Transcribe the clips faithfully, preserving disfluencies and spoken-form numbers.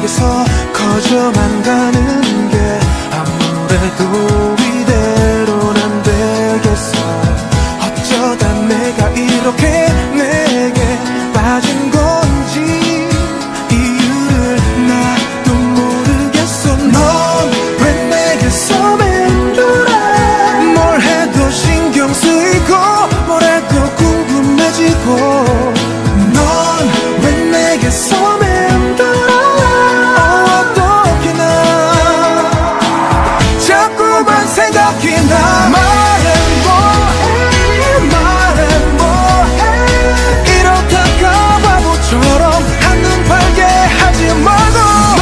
내게서 커져만 가는 게 아무래도 이대로는 안 되겠어. 어쩌다 내가 이렇게 내게 빠진 건지 이유를 나도 모르겠어. 넌 왜 내게서 맴돌아. 뭘 해도 신경 쓰이고 뭘 해도 궁금해지고. 넌 왜 내게서 맴돌아. 어떻게 나 자꾸만 생각이 나. 말해 뭐해 말해 뭐해. 이러다가 바보처럼 한눈 팔게 하지 말고.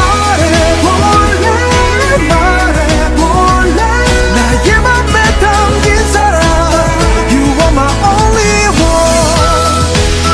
말해볼래 말해볼래. 나의 맘에 담긴 사람 You are my only one.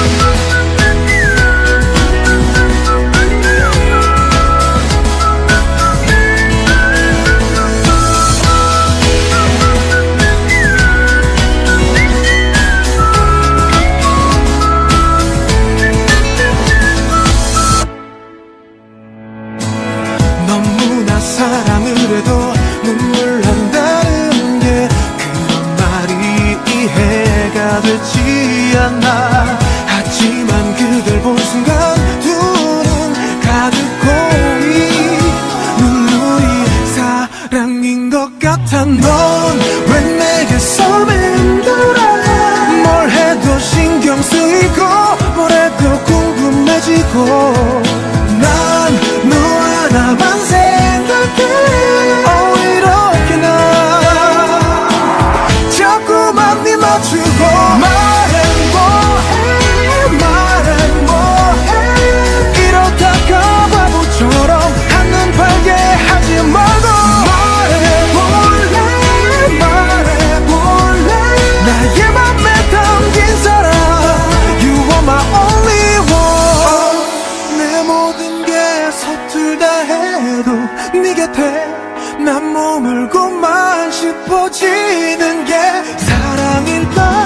너무나 사랑을 해도 눈물 난다는 게 그런 말이 이해가 되지 않아. 하지만 그댈 본 순간 두 눈 가득 고이 눈물이 사랑인 것 같아. 넌 왜 내게서 맴돌아. 뭘 해도 신경 쓰이고 뭘 해도 궁금해지고. 난 너 하나만 생각해. 어 이렇게 나 자꾸만 네 맞추고. 말해 뭐해 말해 뭐해. 이러다가 바보처럼 한눈 팔게 하지 말고. 말해볼래 말해볼래. 나의 맘에 담긴 사람 You are my only one. 내 모든 게 서툴다 해도 네 곁에 난 머물고만 싶어지는 게 사랑일까.